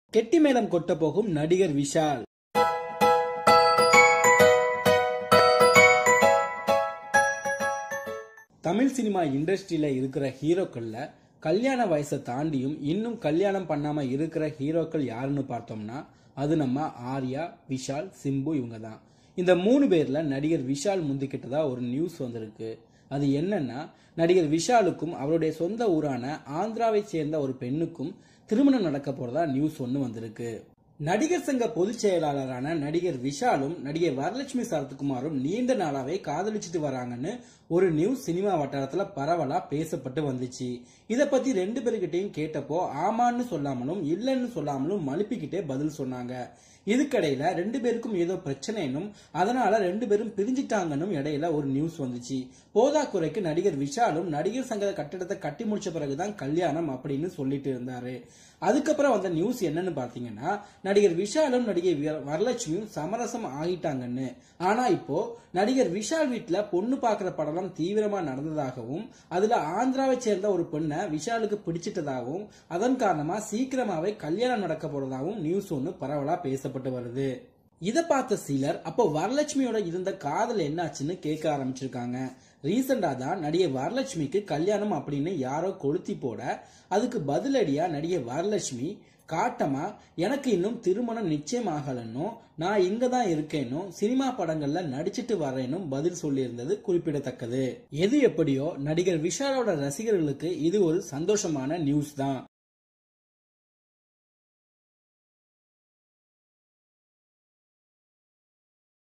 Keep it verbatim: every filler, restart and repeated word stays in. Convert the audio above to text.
கெட்டி மேளம் கொட்ட போகும் நடிகர் விஷால். தமிழ் சினிமா இண்டஸ்ட்ரியில இருக்கிற ஹீரோக்கள்ல கல்யாண வயசை தாண்டியும் இன்னும் கல்யாணம் பண்ணாம இருக்கிற ஹீரோக்கள் யாருன்னு பார்த்தோம்னா அது நம்ம ஆர்யா, விஷால், சிம்பு இவங்க தான். இந்த மூணு பேர்ல நடிகர் விஷால் முந்திக்கிட்டதா ஒரு நியூஸ் வந்திருக்கு. அது என்னன்னா, நடிகர் விஷாலுக்கும் அவருடைய சொந்த ஊரான ஆந்திராவை சேர்ந்த ஒரு பெண்ணுக்கும் திருமணம் நடக்க போறதா நியூஸ் ஒன்னு வந்திருக்கு. நடிகர் சங்க பொதுச் செயலாளரான நடிகர் விஷாலும் நடிகை வரலட்சுமி சரத்குமாரும் நீண்ட நாளாவே காதலிச்சுட்டு வராங்கன்னு ஒரு நியூஸ் சினிமா வட்டாரத்துல பரவலா பேசப்பட்டு வந்துச்சு. இத பத்தி ரெண்டு பேருக்கிட்டையும் கேட்டப்போ ஆமான்னு சொல்லாமலும் இல்லன்னு சொல்லாமலும் மழுப்பிக்கிட்டே பதில் சொன்னாங்க. இதுக்கடையில ரெண்டு பேருக்கும் ஏதோ பிரச்சனைனும் அதனால ரெண்டு பேரும் பிரிஞ்சிட்டாங்கன்னு இடையில ஒரு நியூஸ் வந்துச்சு. போதாக்குறைக்கு நடிகர் விஷாலும் நடிகர் சங்க கட்டிடத்தை கட்டி முடிச்ச பிறகுதான் கல்யாணம் அப்படின்னு சொல்லிட்டு இருந்தாரு. அதுக்கப்புறம் வந்த நியூஸ் என்னன்னு பாத்தீங்கன்னா, நடிகர் விஷாலும் நடிகை வரலட்சுமியும் சமரசம் ஆகிட்டாங்கன்னு. ஆனா இப்போ நடிகர் விஷால் வீட்டுல பொண்ணு பாக்குற படம் தீவிரமா நடந்ததாகவும் அதுல ஆந்திராவை சேர்ந்த ஒரு பெண்ணை விஷாலுக்கு பிடிச்சிட்டதாகவும் அதன் காரணமா சீக்கிரமாவே கல்யாணம் நடக்க போறதாகவும் நியூஸ் ஒன்னு பரவலா பேசப்பட்டு வருது. இத பார்த்த சிலர் அப்போ வரலட்சுமியோட இருந்த காதல் என்னாச்சுன்னு கேட்க ஆரம்பிச்சிருக்காங்க. ரீசெண்டா தான் நடிகை வரலட்சுமிக்கு கல்யாணம் அப்படின்னு யாரோ கொளுத்தி போட அதுக்கு பதிலடியா நடிகை வரலட்சுமி காட்டமா எனக்கு இன்னும் திருமணம் நிச்சயம் ஆகலன்னும் நான் இங்க தான் இருக்கேனும் சினிமா படங்கள்ல நடிச்சிட்டு வரேனும் பதில் சொல்லி இருந்தது குறிப்பிடத்தக்கது. எது எப்படியோ நடிகர் விஷாலோட ரசிகர்களுக்கு இது ஒரு சந்தோஷமான நியூஸ் தான்.